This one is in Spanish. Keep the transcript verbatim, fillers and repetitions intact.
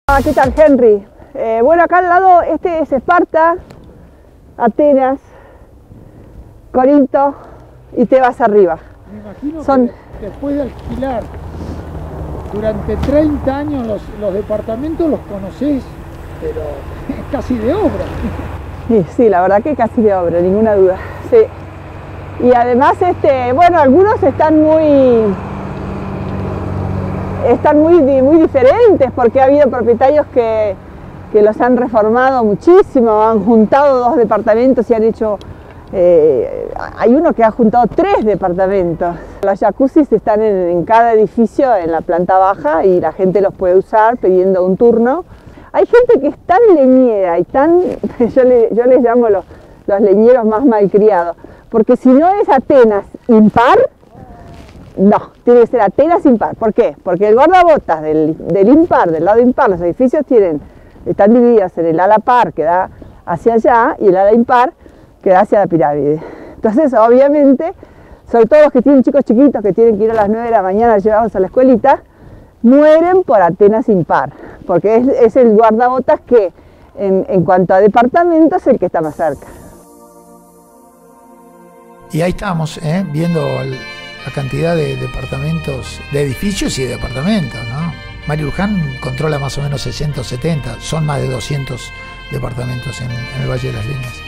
Ah, ¿qué tal, Henry? Eh, bueno, acá al lado este es Esparta, Atenas, Corinto y Tebas arriba. Me imagino Son... que después de alquilar durante treinta años los, los departamentos los conocés, pero casi de obra. Sí, sí, la verdad que casi de obra, ninguna duda. Sí. Y además, este, bueno, algunos están muy... están muy, muy diferentes porque ha habido propietarios que, que los han reformado muchísimo, han juntado dos departamentos y han hecho, eh, hay uno que ha juntado tres departamentos. Los jacuzzis están en, en cada edificio en la planta baja y la gente los puede usar pidiendo un turno. Hay gente que es tan leñera y tan, yo, le, yo les llamo los, los leñeros más malcriados, porque si no es Atenas impar, no, tiene que ser Atenas impar. ¿Por qué? Porque el guardabotas del, del impar, del lado impar, los edificios tienen, están divididos en el ala par que da hacia allá y el ala impar que da hacia la pirámide. Entonces, obviamente, sobre todo los que tienen chicos chiquitos que tienen que ir a las nueve de la mañana a llevarlos a la escuelita, mueren por Atenas impar, porque es, es el guardabotas que, en, en cuanto a departamentos, es el que está más cerca. Y ahí estamos, ¿eh? viendo el, la cantidad de departamentos, de edificios y de departamentos, ¿no? Mario Luján controla más o menos sesenta o setenta, son más de doscientos departamentos en, en el Valle de las Líneas.